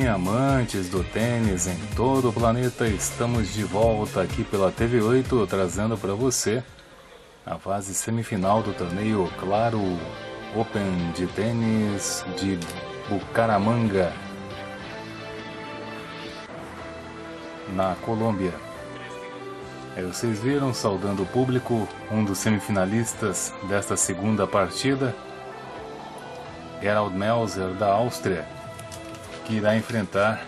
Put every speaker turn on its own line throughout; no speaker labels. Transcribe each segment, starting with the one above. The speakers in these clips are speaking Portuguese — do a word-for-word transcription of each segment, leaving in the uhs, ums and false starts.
sim, amantes do tênis em todo o planeta, estamos de volta aqui pela T V oito, trazendo para você a fase semifinal do torneio Claro Open de tênis de Bucaramanga, na Colômbia. É, vocês viram, saudando o público, um dos semifinalistas desta segunda partida, Gerald Melzer, da Áustria, que irá enfrentar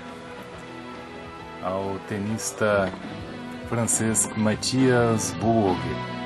ao tenista francês Matthias Burg.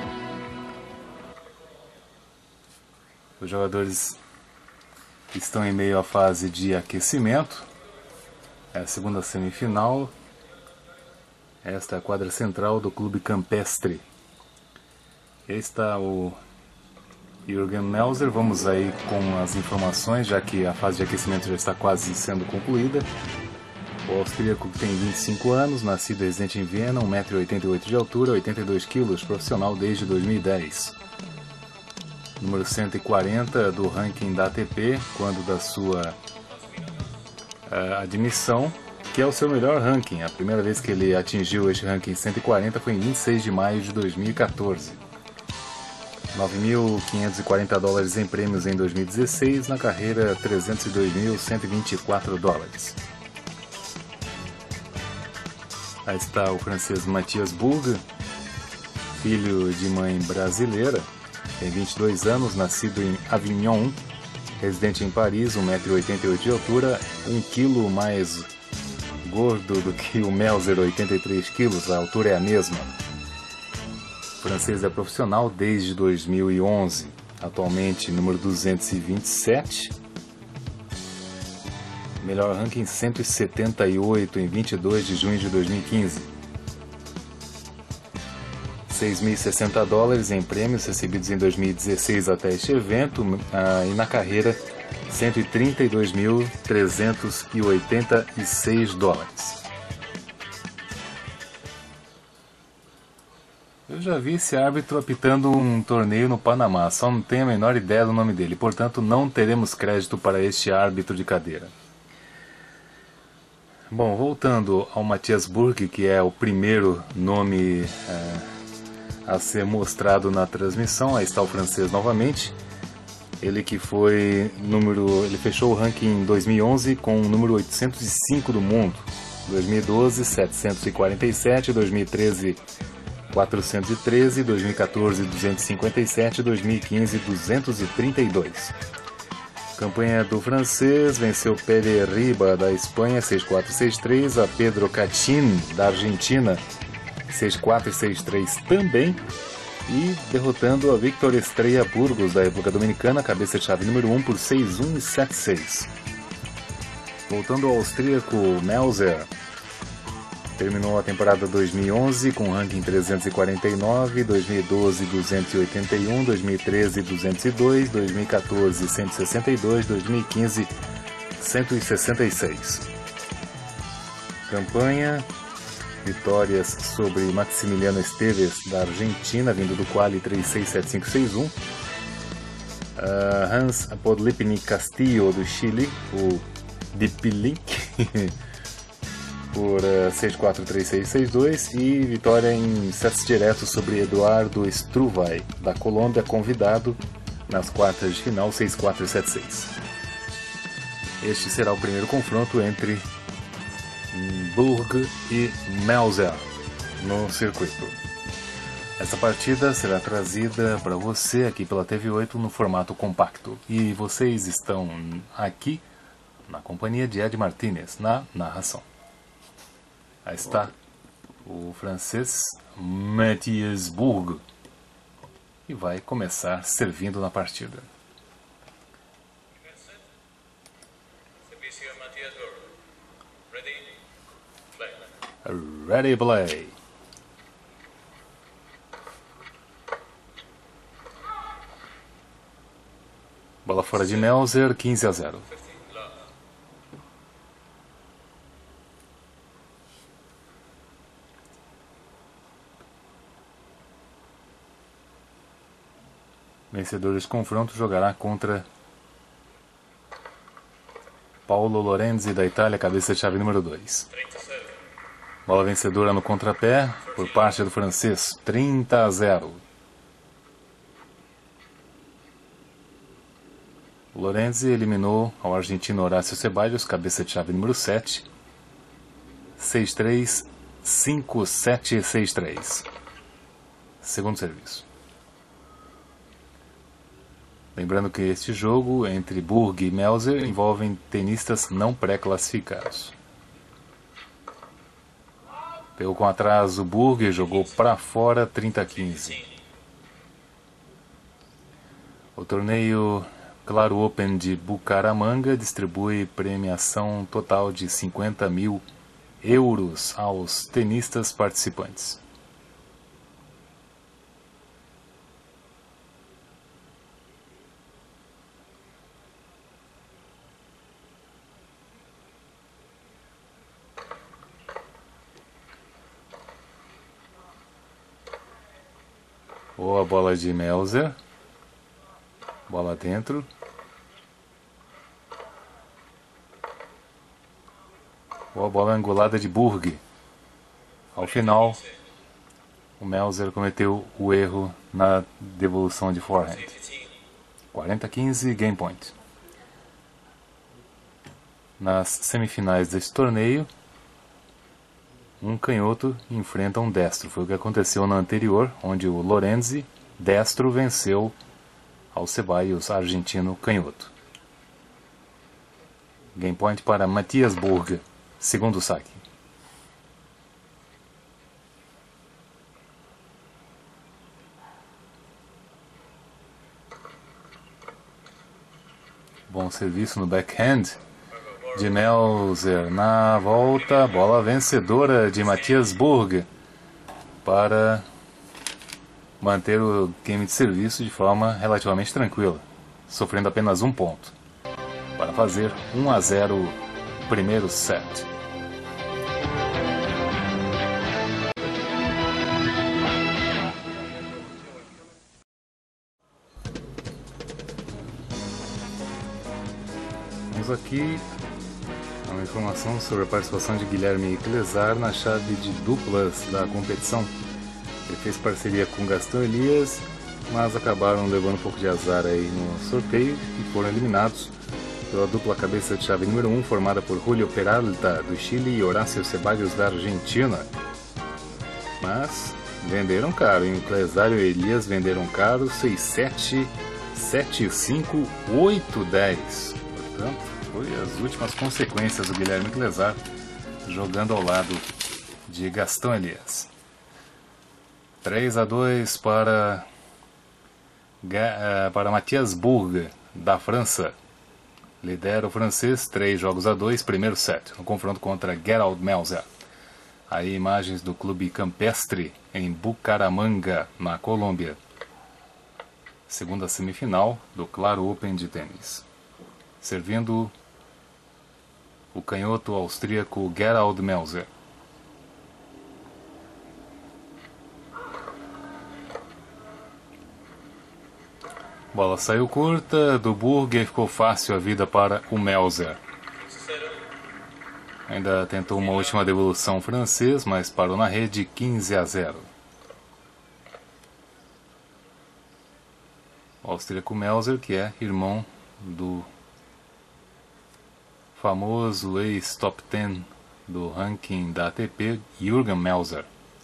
Os jogadores estão em meio à fase de aquecimento. É a segunda semifinal. Esta é a quadra central do Clube Campestre. Aí está o Jürgen Melzer. Vamos aí com as informações, já que a fase de aquecimento já está quase sendo concluída. O austríaco tem vinte e cinco anos, nascido e residente em Viena, um metro e oitenta e oito de altura, oitenta e dois quilos, profissional desde dois mil e dez. Número cento e quarenta do ranking da A T P, quando da sua uh, admissão, que é o seu melhor ranking. A primeira vez que ele atingiu este ranking cento e quarenta foi em vinte e seis de maio de dois mil e quatorze. nove mil quinhentos e quarenta dólares em prêmios em dois mil e dezesseis, na carreira trezentos e dois mil cento e vinte e quatro dólares. Aí está o francês Matthias Burg, filho de mãe brasileira, tem vinte e dois anos, nascido em Avignon, residente em Paris, um metro e oitenta e oito de altura, um quilo mais gordo do que o Melzer, oitenta e três quilos, a altura é a mesma. O francês é profissional desde dois mil e onze, atualmente número duzentos e vinte e sete, melhor ranking cento e setenta e oito em vinte e dois de junho de dois mil e quinze. seis mil e sessenta dólares em prêmios recebidos em dois mil e dezesseis até este evento, ah, e na carreira cento e trinta e dois mil trezentos e oitenta e seis dólares. Eu já vi esse árbitro apitando um torneio no Panamá, só não tenho a menor ideia do nome dele, portanto não teremos crédito para este árbitro de cadeira. Bom, voltando ao Matthias Burg, que é o primeiro nome é, a ser mostrado na transmissão, aí está o francês novamente. Ele que foi número, ele fechou o ranking em dois mil e onze com o número oitocentos e cinco do mundo, dois mil e doze setecentos e quarenta e sete, dois mil e treze quatrocentos e treze, dois mil e quatorze duzentos e cinquenta e sete, dois mil e quinze duzentos e trinta e dois. Campanha do francês, venceu Pere Riba da Espanha seis quatro seis três, a Pedro Cachin da Argentina seis quatro seis três também, e derrotando a Victor Estrella Burgos da República Dominicana, cabeça de chave número um, por seis um e sete seis. Voltando ao austríaco Melzer, terminou a temporada dois mil e onze com ranking trezentos e quarenta e nove, dois mil e doze duzentos e oitenta e um, dois mil e treze duzentos e dois, dois mil e quatorze cento e sessenta e dois, dois mil e quinze cento e sessenta e seis. Campanha: vitórias sobre Maximiliano Esteves da Argentina, vindo do quali três seis sete cinco seis um. Uh, Hans Podlipnik Castillo do Chile, o Dipilink, por uh, seis quatro três seis seis dois, e vitória em sets diretos sobre Eduardo Struvai da Colômbia, convidado nas quartas de final seis quatro sete seis. Este será o primeiro confronto entre Burg e Melzer no circuito. Essa partida será trazida para você aqui pela T V oito no formato compacto, e vocês estão aqui na companhia de Ed Martinez na narração. Aí está o francês Matthias Burg, e vai começar servindo na partida. Ready, play. Bola fora de Melzer, quinze a zero. Vencedor desse confronto jogará contra Paulo Lorenzi da Itália, cabeça de chave número dois. Bola vencedora no contrapé por parte do francês, trinta a zero. O Lorenzi eliminou ao argentino Horácio Ceballos, cabeça de chave número sete. seis três, cinco sete, seis três. Segundo serviço. Lembrando que este jogo entre Burg e Melzer envolve tenistas não pré-classificados. Pegou com atraso Burg e jogou para fora, trinta a quinze. O torneio Claro Open de Bucaramanga distribui premiação total de cinquenta mil euros aos tenistas participantes. Boa bola de Melzer. Bola dentro. Boa bola angulada de Burg. Ao final, o Melzer cometeu o erro na devolução de forehand. quarenta a quinze, game point. Nas semifinais deste torneio, um canhoto enfrenta um destro. Foi o que aconteceu na anterior, onde o Lorenzi, destro, venceu ao Ceballos, argentino, canhoto. Game point para Matthias Burg, segundo saque. Bom serviço no backhand de Melzer. Na volta, bola vencedora de Matthias Burg para manter o game de serviço de forma relativamente tranquila, sofrendo apenas um ponto, para fazer um a zero o primeiro set. Vamos aqui uma informação sobre a participação de Guilherme Clesar na chave de duplas da competição. Ele fez parceria com Gastão Elias, mas acabaram levando um pouco de azar aí no sorteio e foram eliminados pela dupla cabeça de chave número um, formada por Julio Peralta do Chile e Horácio Ceballos da Argentina. Mas venderam caro, hein? O Clesar e o Elias venderam caro, seis sete, sete cinco, oito dez. Portanto, foi as últimas consequências do Guilherme Clesar jogando ao lado de Gastão Elias. três a dois para, para Matthias Burg, da França. Lidera o francês, três jogos a dois, primeiro set, no confronto contra Gerald Melzer. Aí imagens do clube campestre em Bucaramanga, na Colômbia. Segunda semifinal do Claro Open de tênis. Servindo o canhoto austríaco Gerald Melzer. Bola saiu curta, do Burg e ficou fácil a vida para o Melzer. Ainda tentou uma última devolução francês, mas parou na rede, quinze a zero. O austríaco Melzer, que é irmão do famoso ex-top dez do ranking da A T P, Jürgen Melzer.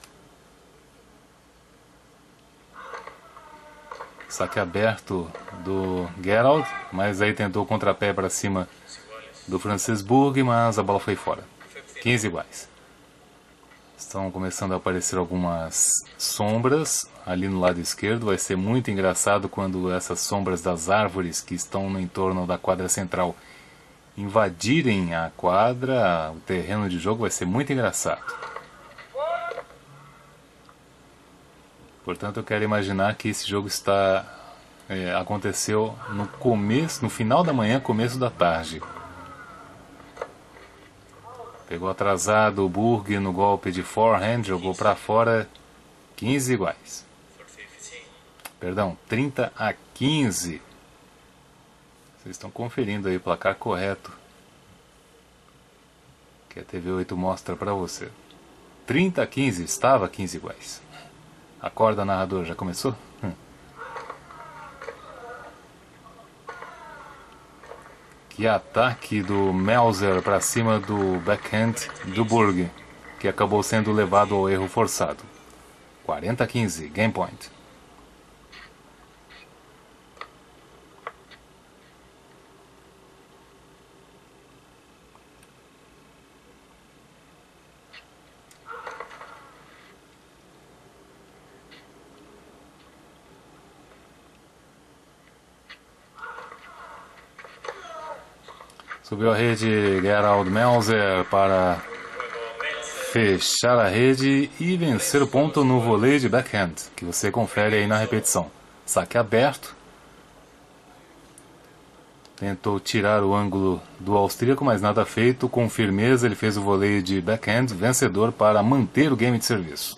Saque aberto do Gerald, mas aí tentou o contrapé para cima do francês Burg, mas a bola foi fora. quinze iguais. Estão começando a aparecer algumas sombras ali no lado esquerdo. Vai ser muito engraçado quando essas sombras das árvores que estão no entorno da quadra central invadirem a quadra, o terreno de jogo. Vai ser muito engraçado. Portanto, eu quero imaginar que esse jogo está é, aconteceu no começo, no final da manhã, começo da tarde. Pegou atrasado o Burg no golpe de forehand, jogou para fora, quinze iguais. Perdão, trinta a quinze. Vocês estão conferindo aí o placar correto que a T V oito mostra para você. trinta a quinze, estava quinze iguais. Acorda, narrador, já começou? Hum. Que ataque do Melzer para cima do backhand do Burg, que acabou sendo levado ao erro forçado. quarenta a quinze, game point. Subiu a rede Gerald Melzer para fechar a rede e vencer o ponto no vôlei de backhand, que você confere aí na repetição. Saque aberto. Tentou tirar o ângulo do austríaco, mas nada feito. Com firmeza ele fez o vôlei de backhand vencedor para manter o game de serviço.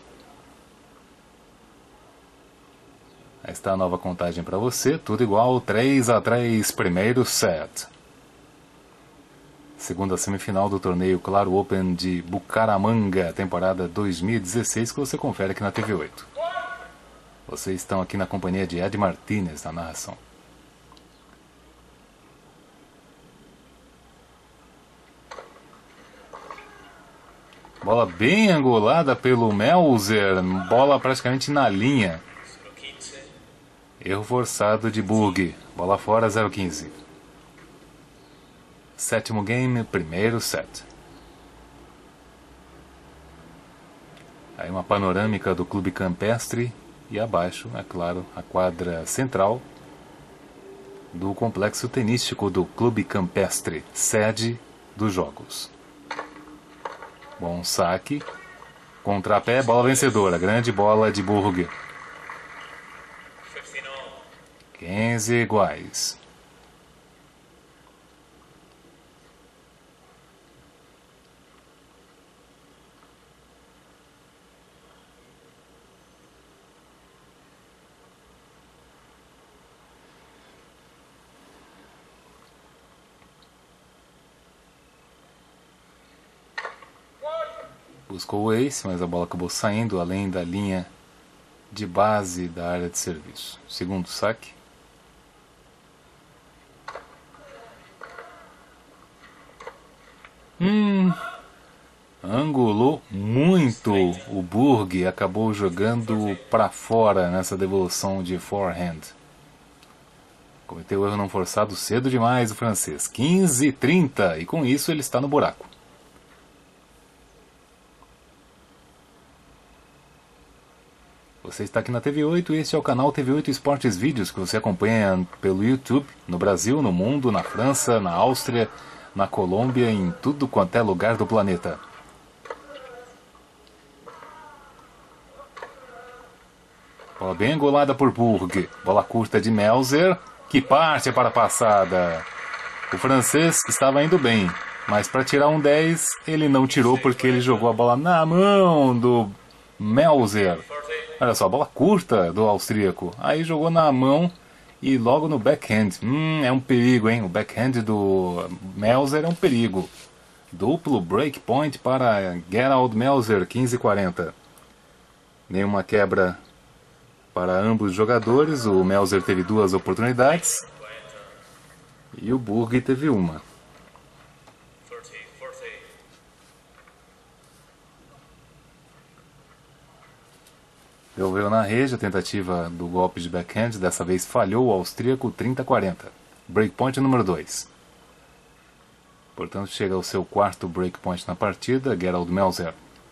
Aí está a nova contagem para você, tudo igual, três a três, primeiro set. Segunda semifinal do torneio Claro Open de Bucaramanga, temporada dois mil e dezesseis, que você confere aqui na T V oito. Vocês estão aqui na companhia de Ed Martinez na narração. Bola bem angulada pelo Melzer, bola praticamente na linha. Erro forçado de Burg, bola fora, zero quinze. Sétimo game, primeiro set. Aí uma panorâmica do clube campestre e abaixo, é claro, a quadra central do complexo tenístico do clube campestre, sede dos jogos. Bom saque, contrapé, bola vencedora, grande bola de Burg. quinze iguais. Buscou o ace, mas a bola acabou saindo além da linha de base da área de serviço. Segundo saque. Hum, angulou muito o Burg, acabou jogando para fora nessa devolução de forehand. Cometeu erro não forçado cedo demais o francês. quinze a trinta, e com isso ele está no buraco. Você está aqui na T V oito e este é o canal T V oito Esportes Vídeos, que você acompanha pelo YouTube, no Brasil, no mundo, na França, na Áustria, na Colômbia, em tudo quanto é lugar do planeta. Bola bem angolada por Burg. Bola curta de Melzer, que parte para a passada. O francês estava indo bem, mas para tirar um dez, ele não tirou porque ele jogou a bola na mão do Melzer. Olha só, bola curta do austríaco. Aí jogou na mão e logo no backhand. Hum, é um perigo, hein? O backhand do Melzer é um perigo. Duplo breakpoint para Gerald Melzer, quinze a quarenta. Nenhuma quebra para ambos os jogadores. O Melzer teve duas oportunidades e o Burg teve uma. Devolveu na rede a tentativa do golpe de backhand, dessa vez falhou o austríaco, trinta a quarenta. Breakpoint número dois. Portanto, chega ao seu quarto breakpoint na partida, Gerald Melzer.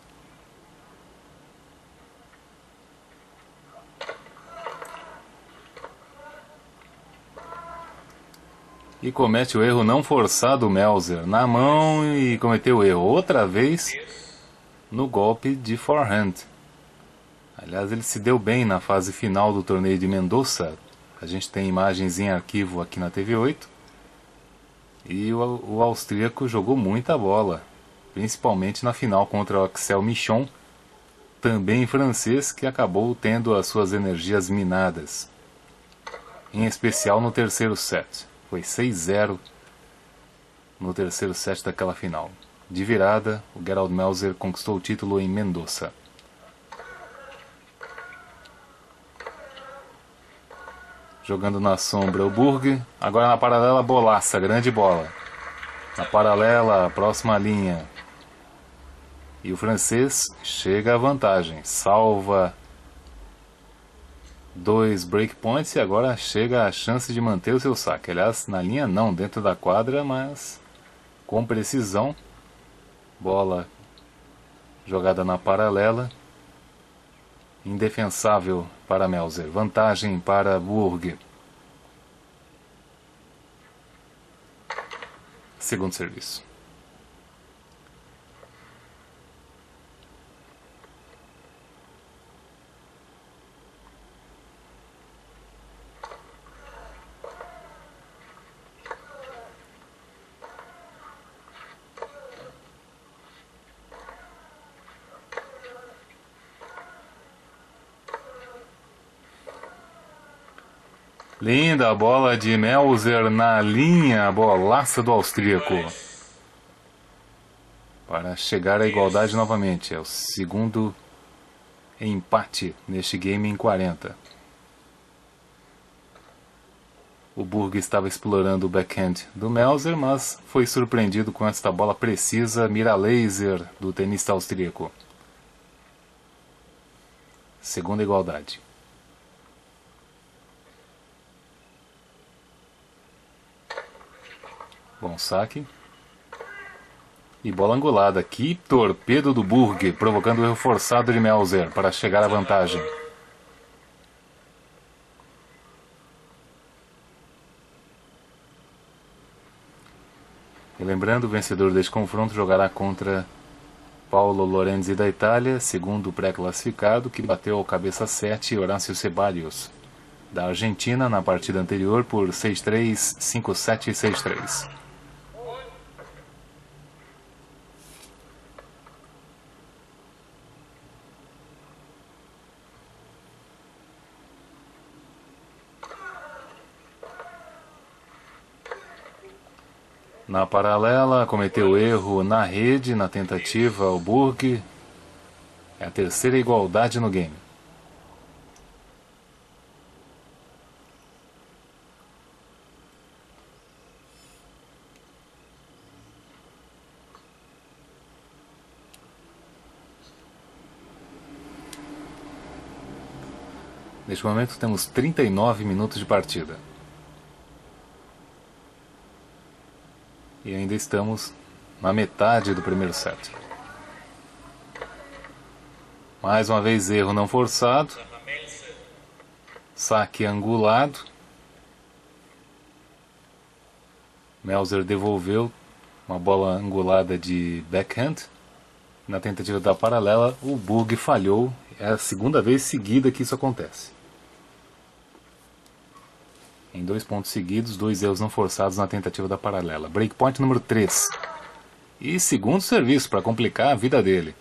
E comete o erro não forçado, Melzer, na mão, e cometeu o erro outra vez no golpe de forehand. Aliás, ele se deu bem na fase final do torneio de Mendoza. A gente tem imagens em arquivo aqui na T V oito. E o, o austríaco jogou muita bola, principalmente na final contra o Axel Michon, também francês, que acabou tendo as suas energias minadas. Em especial no terceiro set. Foi seis a zero no terceiro set daquela final. de virada, o Gerald Melzer conquistou o título em Mendoza. Jogando na sombra o Burg, agora na paralela bolaça, grande bola. Na paralela, próxima linha. E o francês chega à vantagem, salva dois breakpoints e agora chega a chance de manter o seu saque. Aliás, na linha não, dentro da quadra, mas com precisão. Bola jogada na paralela. Indefensável para Melzer. Vantagem para Burg. Segundo serviço. Linda a bola de Melzer na linha, bolaça do austríaco. Para chegar à igualdade novamente. É o segundo empate neste game em quarenta. O Burg estava explorando o backhand do Melzer, mas foi surpreendido com esta bola precisa, mira laser do tenista austríaco. Segunda igualdade. Bom saque. E bola angulada. Que torpedo do Burg, provocando o erro forçado de Melzer para chegar à vantagem. E lembrando, o vencedor deste confronto jogará contra Paulo Lorenzi da Itália, segundo pré-classificado, que bateu ao cabeça sete Horácio Ceballos da Argentina na partida anterior por seis três, cinco sete e seis três. Na paralela, cometeu erro na rede, na tentativa, o Burg. É a terceira igualdade no game. Neste momento temos trinta e nove minutos de partida. E ainda estamos na metade do primeiro set. Mais uma vez erro não forçado. Saque angulado. Melzer devolveu uma bola angulada de backhand. Na tentativa da paralela, o Burg falhou. É a segunda vez seguida que isso acontece. Em dois pontos seguidos, dois erros não forçados na tentativa da paralela. Breakpoint número três. E segundo serviço para complicar a vida dele.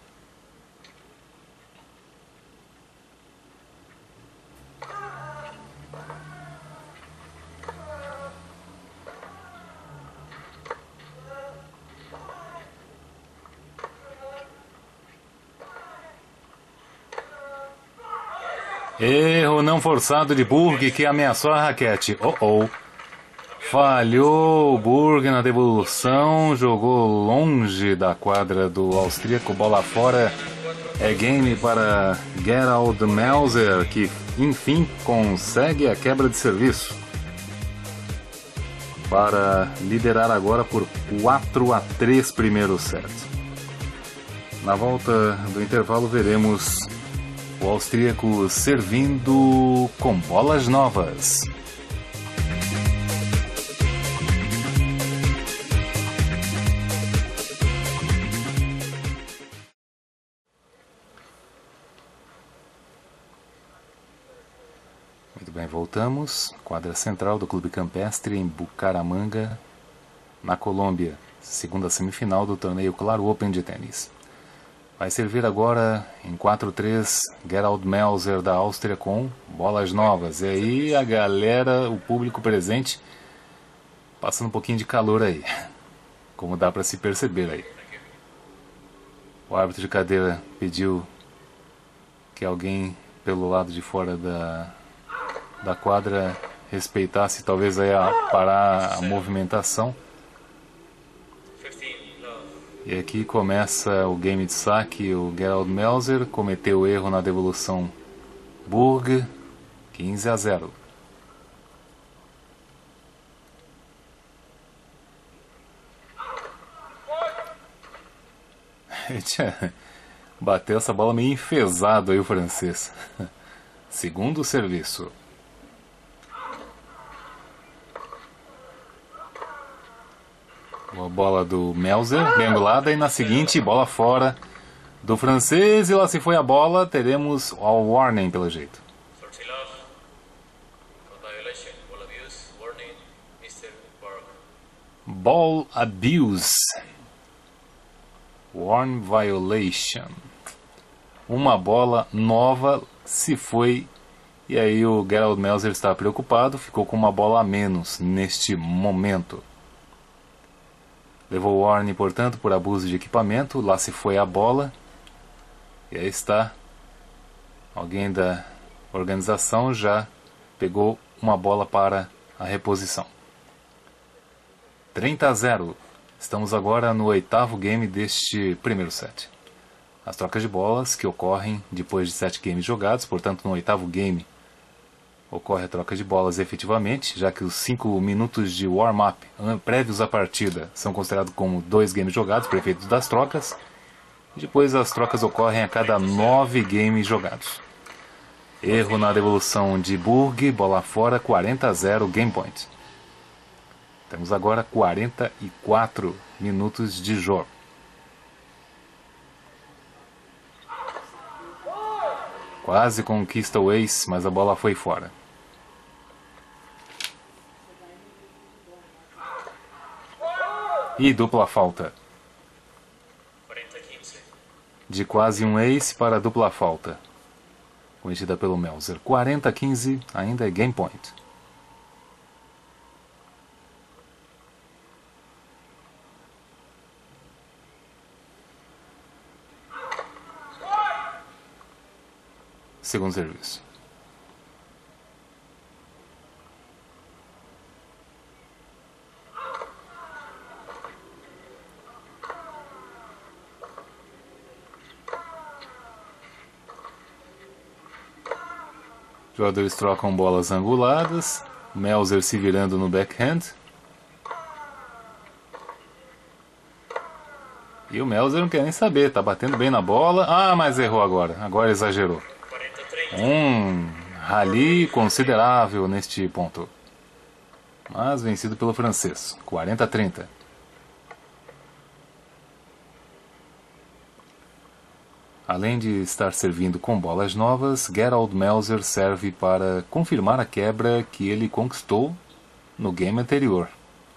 Erro não forçado de Burg, que ameaçou a raquete. Oh oh. Falhou o Burg na devolução. Jogou longe da quadra do austríaco. Bola fora. É game para Gerald Melzer, que enfim consegue a quebra de serviço. Para liderar agora por quatro a três primeiro set. Na volta do intervalo veremos o austríaco servindo com bolas novas. Muito bem, voltamos. Quadra central do Clube Campestre em Bucaramanga, na Colômbia. Segunda semifinal do torneio Claro Open de tênis. Vai servir agora em quatro três Gerald Melzer da Áustria com bolas novas. E aí a galera, o público presente, passando um pouquinho de calor aí. como dá para se perceber aí. O árbitro de cadeira pediu que alguém pelo lado de fora da, da quadra respeitasse, talvez aí a, parar a movimentação. E aqui começa o game de saque. O Gerald Melzer cometeu erro na devolução Burg, quinze a zero. Bateu essa bola meio enfesado aí o francês. Segundo serviço. Boa bola do Melzer, bem angulada, e na seguinte, bola fora do francês, e lá se foi a bola. Teremos o warning pelo jeito. Ball abuse. Warn violation. Uma bola nova se foi, e aí o Gerald Melzer está preocupado, ficou com uma bola a menos neste momento. Levou o warning, portanto, por abuso de equipamento. Lá se foi a bola. E aí está. Alguém da organização já pegou uma bola para a reposição. trinta a zero. Estamos agora no oitavo game deste primeiro set. As trocas de bolas que ocorrem depois de sete games jogados, portanto no oitavo game ocorre a troca de bolas efetivamente, já que os cinco minutos de warm-up prévios à partida são considerados como dois games jogados, por efeito das trocas. E depois as trocas ocorrem a cada nove games jogados. Erro na devolução de Burg, bola fora, quarenta a zero, game point. Temos agora quarenta e quatro minutos de jogo. Quase conquista o ace, mas a bola foi fora. E dupla falta. De quase um ace para dupla falta. Cometida pelo Melzer. quarenta a quinze, ainda é game point. Segundo serviço. Jogadores trocam bolas anguladas. Melzer se virando no backhand. E o Melzer não quer nem saber, tá batendo bem na bola. Ah, mas errou agora. Agora exagerou. Um rally considerável neste ponto. Mas vencido pelo francês. quarenta a trinta. Além de estar servindo com bolas novas, Gerald Melzer serve para confirmar a quebra que ele conquistou no game anterior.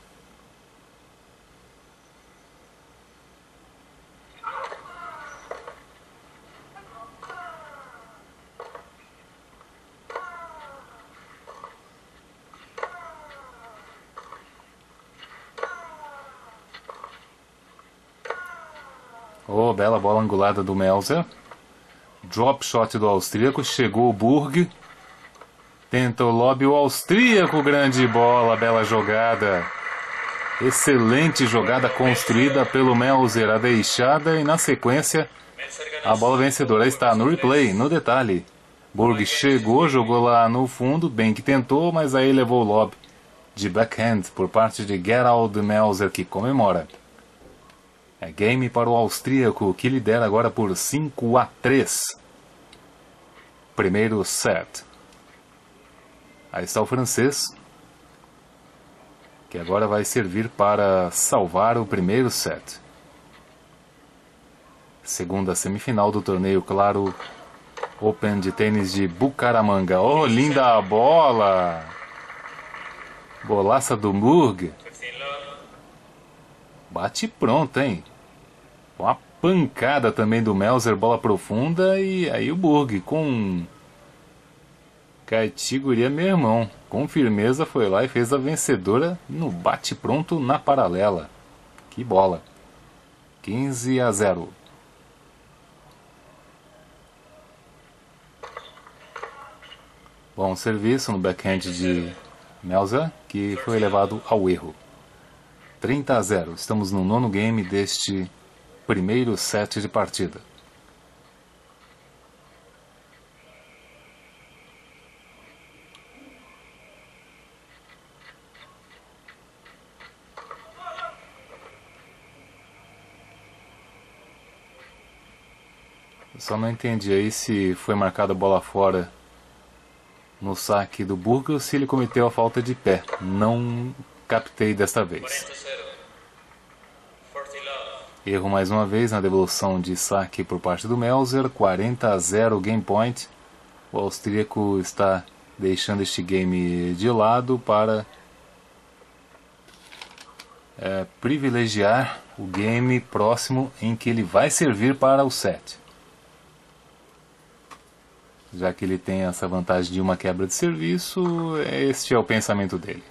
Oh, bela bola angulada do Melzer. Drop shot do austríaco. Chegou o Burg. Tenta o lobby. O austríaco. Grande bola. Bela jogada. Excelente jogada construída pelo Melzer. A deixada e na sequência a bola vencedora está no replay, no detalhe. Burg chegou, jogou lá no fundo. Bem que tentou, mas aí levou o lobby de backhand por parte de Gerald Melzer, que comemora. É game para o austríaco, que lidera agora por cinco a três. Primeiro set. Aí está o francês, que agora vai servir para salvar o primeiro set. Segunda semifinal do torneio Claro Open de tênis de Bucaramanga. Oh, linda a bola! Bolaça do Burg. Bate pronto, hein? Uma pancada também do Melzer, bola profunda, e aí o Burg com categoria, meu irmão, com firmeza foi lá e fez a vencedora no bate pronto na paralela. Que bola. quinze a zero. Bom serviço no backhand de Melzer, que foi levado ao erro. trinta a zero. Estamos no nono game deste primeiro set de partida. Eu só não entendi aí se foi marcada a bola fora no saque do Burg ou se ele cometeu a falta de pé. Não captei desta vez. Erro mais uma vez na devolução de saque por parte do Melzer. quarenta a zero game point. O austríaco está deixando este game de lado para é, privilegiar o game próximo em que ele vai servir para o set. Já que ele tem essa vantagem de uma quebra de serviço, este é o pensamento dele.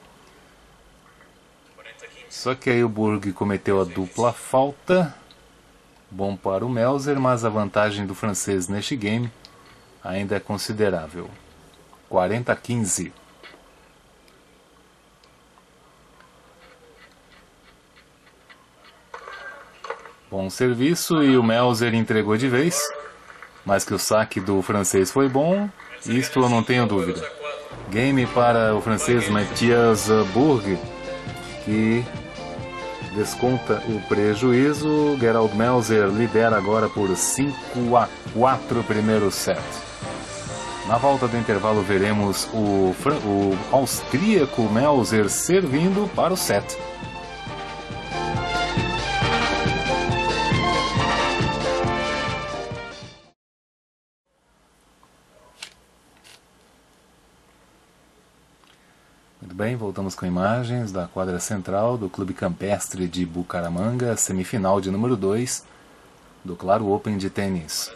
Só que aí o Burg cometeu a dupla falta. Bom para o Melzer, mas a vantagem do francês neste game ainda é considerável. quarenta a quinze. Bom serviço e o Melzer entregou de vez. Mas que o saque do francês foi bom, isto eu não tenho dúvida. Game para o francês Mathias Burg, que desconta o prejuízo. Gerald Melzer lidera agora por cinco a quatro primeiro set. Na volta do intervalo veremos o, o austríaco Melzer servindo para o set. Muito bem, voltamos com imagens da quadra central do Clube Campestre de Bucaramanga, semifinal de número dois do Claro Open de tênis.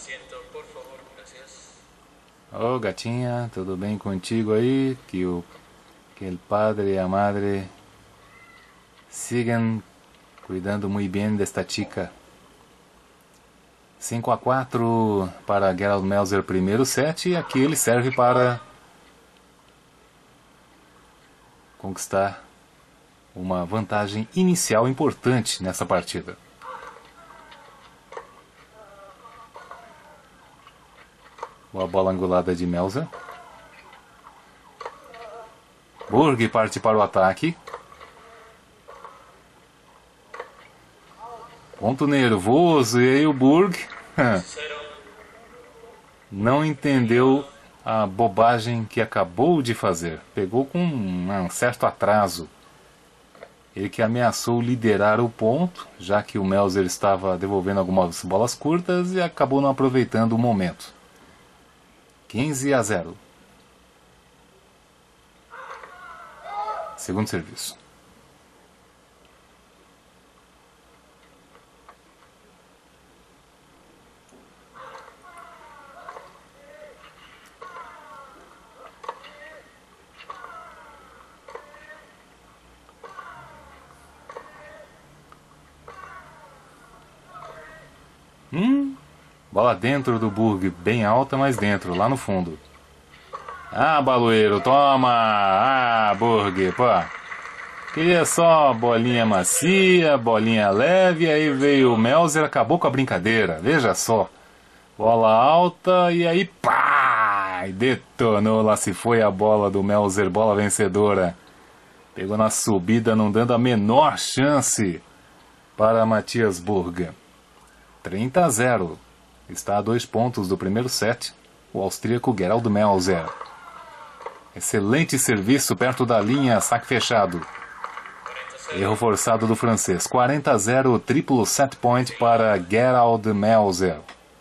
Ô oh, gatinha, tudo bem contigo aí? Que o, que o padre e a madre sigam cuidando muito bem desta chica. cinco a quatro para Gerald Melzer primeiro set, e aqui ele serve para conquistar uma vantagem inicial importante nessa partida. Boa bola angulada de Melzer. Burg parte para o ataque. Ponto nervoso, e aí o Burg não entendeu a bobagem que acabou de fazer. Pegou com um certo atraso. Ele que ameaçou liderar o ponto, já que o Melzer estava devolvendo algumas bolas curtas e acabou não aproveitando o momento. quinze a zero. Segundo serviço. Hum, bola dentro do Burg, bem alta, mas dentro, lá no fundo. Ah, baloeiro, toma! Ah, Burg, pô. Queria só bolinha macia, bolinha leve, aí veio o Melzer, acabou com a brincadeira, veja só. Bola alta e aí pá! Detonou, lá se foi a bola do Melzer, bola vencedora. Pegou na subida, não dando a menor chance para Mathias Burg. trinta a zero. Está a dois pontos do primeiro set, o austríaco Gerald Melzer. Excelente serviço perto da linha, saque fechado. Erro forçado do francês. quarenta a zero, triplo set point para Gerald Melzer.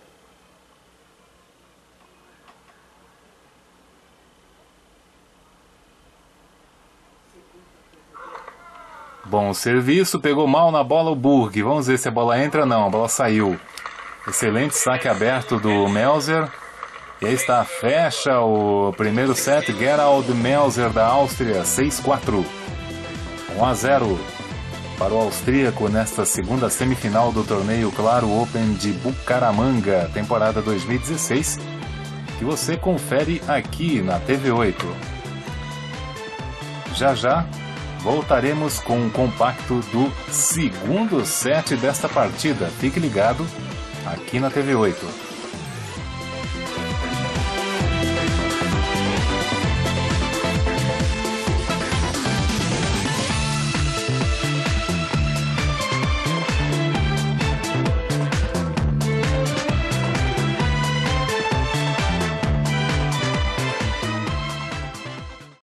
Bom serviço, pegou mal na bola o Burg. Vamos ver se a bola entra. Não, a bola saiu. Excelente saque aberto do Melzer. E aí está, fecha o primeiro set. Gerald Melzer da Áustria, seis a quatro. um a zero. para o austríaco nesta segunda semifinal do torneio Claro Open de Bucaramanga, temporada dois mil e dezesseis, que você confere aqui na T V oito. Já já voltaremos com um compacto do segundo set desta partida. Fique ligado aqui na T V oito.